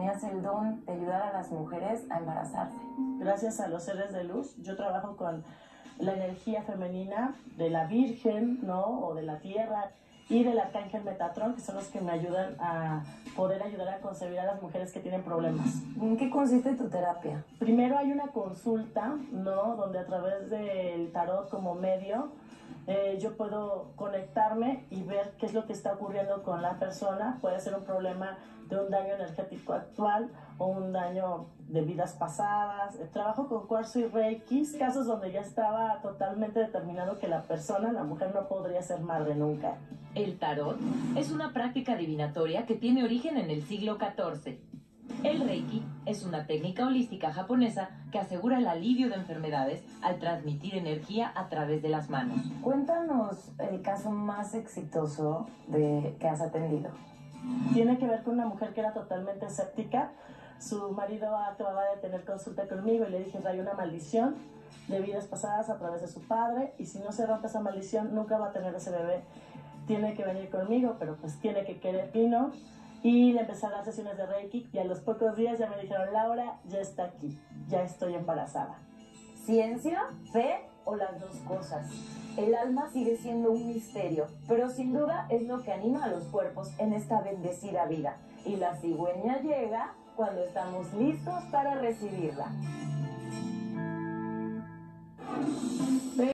tenías el don de ayudar a las mujeres a embarazarse. Gracias a los seres de luz, yo trabajo con la energía femenina de la Virgen, ¿no? O de la Tierra, y del Arcángel Metatrón, que son los que me ayudan a poder ayudar a concebir a las mujeres que tienen problemas. ¿En qué consiste tu terapia? Primero hay una consulta, ¿no? Donde a través del tarot como medio, yo puedo conectarme y ver qué es lo que está ocurriendo con la persona. Puede ser un problema de un daño energético actual o un daño de vidas pasadas. Trabajo con cuarzo y reiki, casos donde ya estaba totalmente determinado que la persona, la mujer, no podría ser madre nunca. El tarot es una práctica adivinatoria que tiene origen en el siglo XIV. El Reiki es una técnica holística japonesa que asegura el alivio de enfermedades al transmitir energía a través de las manos. Cuéntanos el caso más exitoso que has atendido. Tiene que ver con una mujer que era totalmente escéptica. Su marido acababa de tener consulta conmigo y le dije, hay una maldición de vidas pasadas a través de su padre, y si no se rompe esa maldición nunca va a tener ese bebé. Tiene que venir conmigo, pero pues tiene que querer. Vino y le empecé a dar sesiones de Reiki y a los pocos días ya me dijeron, Laura, ya está aquí, ya estoy embarazada. ¿Ciencia, fe o las dos cosas? El alma sigue siendo un misterio, pero sin duda es lo que anima a los cuerpos en esta bendecida vida. Y la cigüeña llega cuando estamos listos para recibirla.